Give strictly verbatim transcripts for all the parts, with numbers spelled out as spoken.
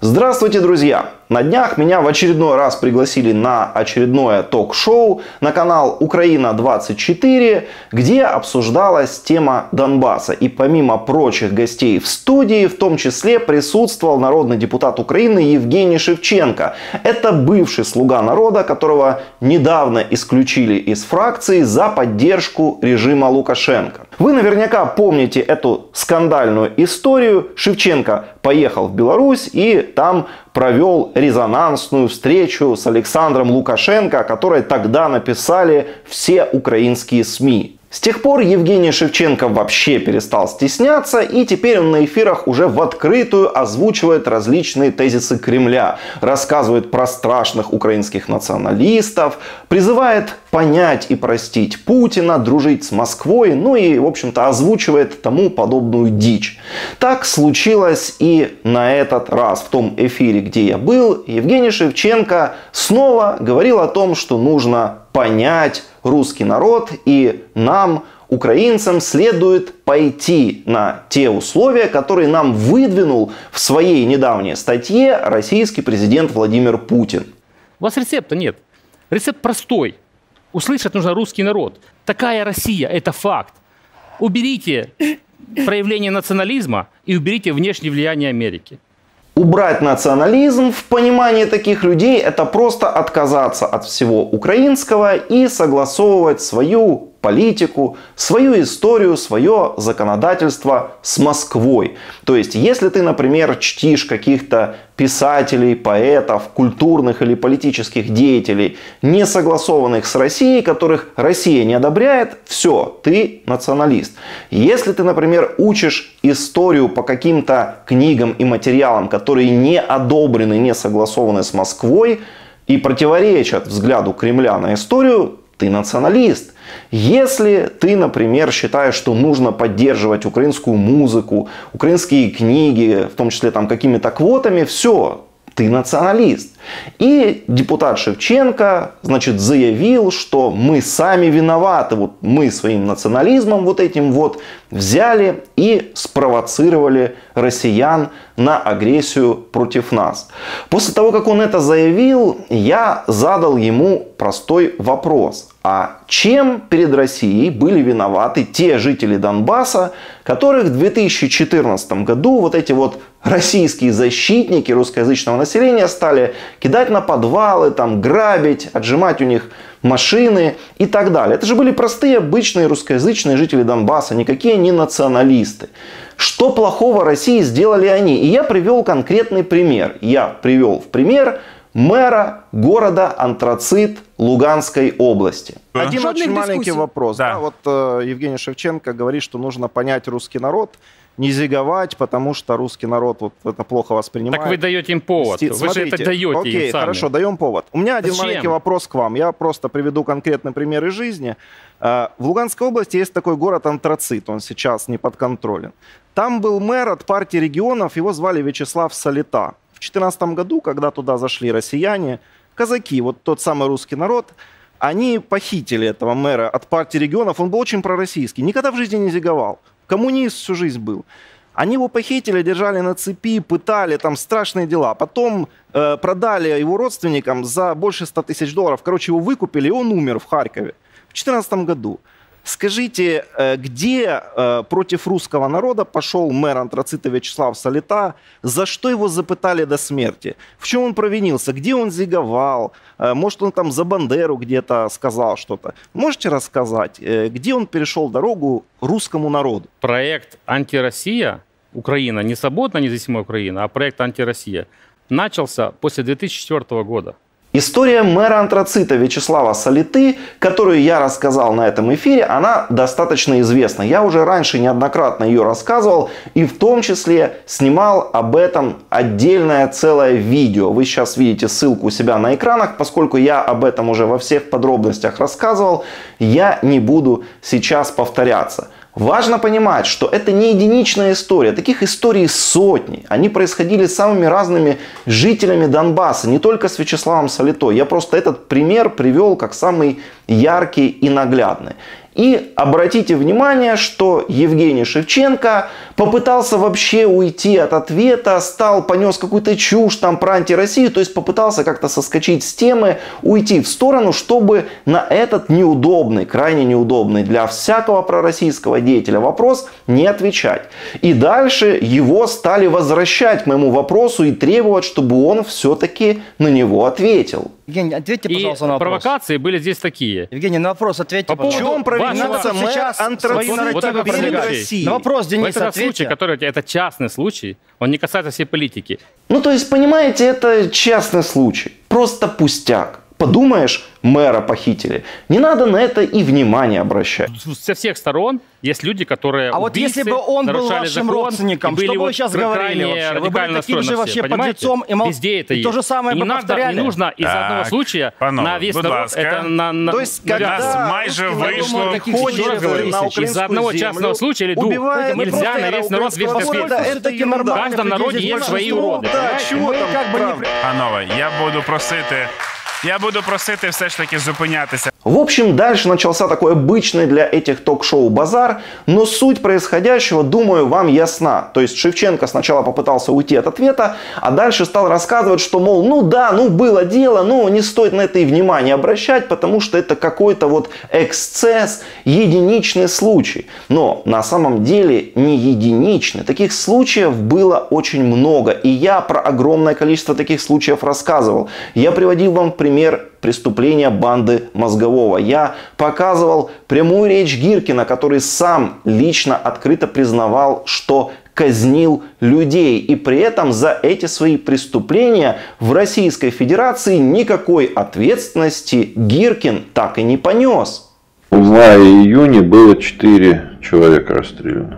Здравствуйте, друзья! На днях меня в очередной раз пригласили на очередное ток-шоу на канал Украина двадцать четыре, где обсуждалась тема Донбасса. И помимо прочих гостей в студии, в том числе присутствовал народный депутат Украины Евгений Шевченко. Это бывший слуга народа, которого недавно исключили из фракции за поддержку режима Лукашенко. Вы наверняка помните эту скандальную историю. Шевченко поехал в Беларусь и там провел резонансную встречу с Александром Лукашенко, о которой тогда написали все украинские СМИ. С тех пор Евгений Шевченко вообще перестал стесняться, и теперь он на эфирах уже в открытую озвучивает различные тезисы Кремля, рассказывает про страшных украинских националистов, призывает понять и простить Путина, дружить с Москвой, ну и, в общем-то, озвучивает тому подобную дичь. Так случилось и на этот раз. В том эфире, где я был, Евгений Шевченко снова говорил о том, что нужно понять русский народ, и нам, украинцам, следует пойти на те условия, которые нам выдвинул в своей недавней статье российский президент Владимир Путин. У вас рецепта нет. Рецепт простой. Услышать нужно русский народ. Такая Россия – это факт. Уберите проявление национализма и уберите внешнее влияние Америки. Убрать национализм в понимании таких людей – это просто отказаться от всего украинского и согласовывать свою политику, свою историю, свое законодательство с Москвой. То есть, если ты, например, чтишь каких-то писателей, поэтов, культурных или политических деятелей, не согласованных с Россией, которых Россия не одобряет, все, ты националист. Если ты, например, учишь историю по каким-то книгам и материалам, которые не одобрены, не согласованы с Москвой и противоречат взгляду Кремля на историю, ты националист. Если ты, например, считаешь, что нужно поддерживать украинскую музыку, украинские книги, в том числе там какими-то квотами, все, ты националист. И депутат Шевченко, значит, заявил, что мы сами виноваты, вот мы своим национализмом вот этим вот взяли и спровоцировали россиян на агрессию против нас. После того, как он это заявил, я задал ему простой вопрос. А чем перед Россией были виноваты те жители Донбасса, которых в две тысячи четырнадцатом году вот эти вот российские защитники русскоязычного населения стали кидать на подвалы, там, грабить, отжимать у них машины и так далее. Это же были простые, обычные русскоязычные жители Донбасса, никакие не националисты. Что плохого России сделали они? И я привел конкретный пример. Я привел в пример мэра города Антрацит Луганской области. Один Жодных очень маленький дискуссий. вопрос. Да. Да, вот э, Евгений Шевченко говорит, что нужно понять русский народ, не зиговать, потому что русский народ вот это плохо воспринимает. Так вы даете им повод. Сти- Вы Смотрите, же это даете окей, им сами. хорошо, даем повод. У меня один Зачем? маленький вопрос к вам. Я просто приведу конкретный пример из жизни. Э, В Луганской области есть такой город Антрацит, он сейчас не подконтролен. Там был мэр от партии регионов, его звали Вячеслав Солита. В две тысячи четырнадцатом году, когда туда зашли россияне, казаки, вот тот самый русский народ, они похитили этого мэра от партии регионов. Он был очень пророссийский, никогда в жизни не зиговал. Коммунист всю жизнь был. Они его похитили, держали на цепи, пытали, там страшные дела. Потом э, продали его родственникам за больше ста тысяч долларов. Короче, его выкупили, и он умер в Харькове в две тысячи четырнадцатом году. Скажите, э, где э, против русского народа пошел мэр Антрацита Вячеслав Солита? За что его запытали до смерти? В чем он провинился? Где он зиговал? Э, может, он там за Бандеру где-то сказал что-то? Можете рассказать, э, где он перешел дорогу русскому народу? Проект «Антироссия», Украина, не свободная независимая Украина, а проект «Антироссия» начался после две тысячи четвёртого года. История мэра Антрацита Вячеслава Солиты, которую я рассказал на этом эфире, она достаточно известна. Я уже раньше неоднократно ее рассказывал и в том числе снимал об этом отдельное целое видео. Вы сейчас видите ссылку у себя на экранах, поскольку я об этом уже во всех подробностях рассказывал, я не буду сейчас повторяться. Важно понимать, что это не единичная история. Таких историй сотни. Они происходили с самыми разными жителями Донбасса, не только с Вячеславом Солитой. Я просто этот пример привел как самый яркий и наглядный. И обратите внимание, что Евгений Шевченко попытался вообще уйти от ответа, стал, понес какую-то чушь там про антироссию, то есть попытался как-то соскочить с темы, уйти в сторону, чтобы на этот неудобный, крайне неудобный для всякого пророссийского деятеля вопрос не отвечать. И дальше его стали возвращать к моему вопросу и требовать, чтобы он все-таки на него ответил. Евгений, ответьте, пожалуйста, и на вопрос. провокации были здесь такие. Евгений, на вопрос ответьте, По поводу В чем провинился вашего- мэр сейчас антрацитовый свои вот это перед продвигайте. Россией? На вопрос, Вот Денис, этот случай, ответьте. который это частный случай, он не касается всей политики. Ну, то есть, понимаете, это частный случай. Просто пустяк. Подумаешь, мэра похитили. Не надо на это и внимание обращать. Со всех сторон есть люди, которые А вот убийцы, если бы он был нарушали вашим закон, родственником, и были что бы вы вот сейчас кра- говорили крайне вообще? Вы были радикально таким настроены же все, вообще понимаете? подлецом и мол- Везде это и есть. то же самое И не бы надо, повторяли. не нужно из-за Так, одного случая панове, на весь будь народ. ласка. Это на, на, То есть, на- когда нас майже русский народ вышло. таких Хочет случаев говорить, на из-за украинскую одного землю частного случая или двух убивает нельзя просто на весь народ украинского вешать народа. ответственность. Это таки ерунда. нормально. В каждом народе Здесь есть свои большинство, уроды. Да, понимаете? чего Ми там, як би не правда. Панове, я буду просити, я буду просити все ж таки зупинятися. В общем, дальше начался такой обычный для этих ток-шоу базар, но суть происходящего, думаю, вам ясна. То есть Шевченко сначала попытался уйти от ответа, а дальше стал рассказывать, что, мол, ну да, ну было дело, но не стоит на это и внимание обращать, потому что это какой-то вот эксцесс, единичный случай. Но на самом деле не единичный. Таких случаев было очень много, и я про огромное количество таких случаев рассказывал. Я приводил вам пример преступления банды Мозгового. Я показывал прямую речь Гиркина, который сам лично открыто признавал, что казнил людей. И при этом за эти свои преступления в Российской Федерации никакой ответственности Гиркин так и не понес. В мае-июне было четыре человека расстреляно.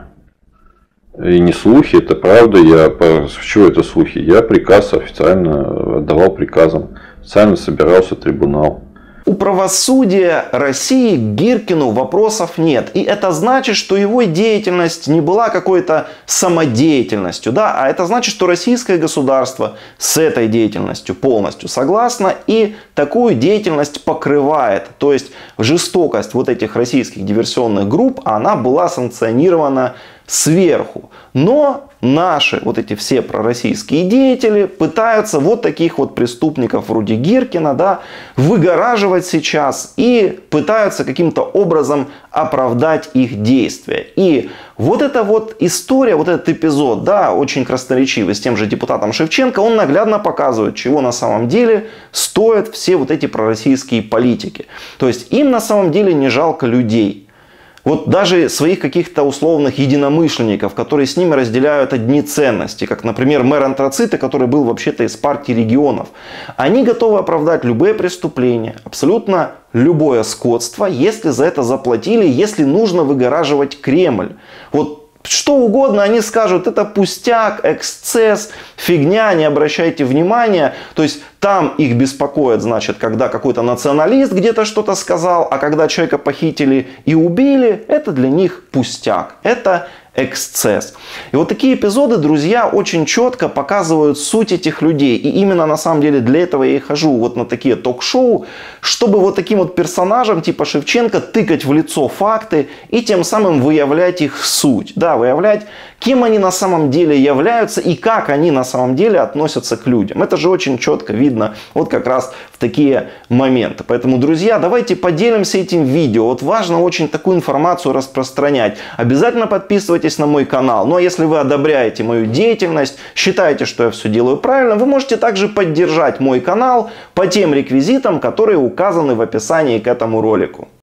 И не слухи, это правда. Я, чего это слухи? Я приказ официально отдавал приказом. Официально собирался трибунал. У правосудия России к Гиркину вопросов нет. И это значит, что его деятельность не была какой-то самодеятельностью. Да? А это значит, что российское государство с этой деятельностью полностью согласно и такую деятельность покрывает. То есть жестокость вот этих российских диверсионных групп, она была санкционирована сверху. Но наши вот эти все пророссийские деятели пытаются вот таких вот преступников вроде Гиркина, да, выгораживать сейчас и пытаются каким-то образом оправдать их действия. И вот эта вот история, вот этот эпизод, да, очень красноречивый с тем же депутатом Шевченко, он наглядно показывает, чего на самом деле стоят все вот эти пророссийские политики. То есть им на самом деле не жалко людей. Вот даже своих каких-то условных единомышленников, которые с ними разделяют одни ценности, как, например, мэр Антрацита, который был вообще-то из партии регионов, они готовы оправдать любые преступления, абсолютно любое скотство, если за это заплатили, если нужно выгораживать Кремль. Вот что угодно они скажут, это пустяк, эксцесс, фигня, не обращайте внимания. То есть там их беспокоит, значит, когда какой-то националист где-то что-то сказал, а когда человека похитили и убили, это для них пустяк. Это эксцесс. И вот такие эпизоды, друзья, очень четко показывают суть этих людей. И именно на самом деле для этого я и хожу вот на такие ток-шоу, чтобы вот таким вот персонажам типа Шевченко тыкать в лицо факты и тем самым выявлять их суть. Да, выявлять, кем они на самом деле являются и как они на самом деле относятся к людям. Это же очень четко видно вот как раз в такие моменты. Поэтому, друзья, давайте поделимся этим видео. Вот важно очень такую информацию распространять. Обязательно подписывайтесь на мой канал. Ну а если вы одобряете мою деятельность, считаете, что я все делаю правильно, вы можете также поддержать мой канал по тем реквизитам, которые указаны в описании к этому ролику.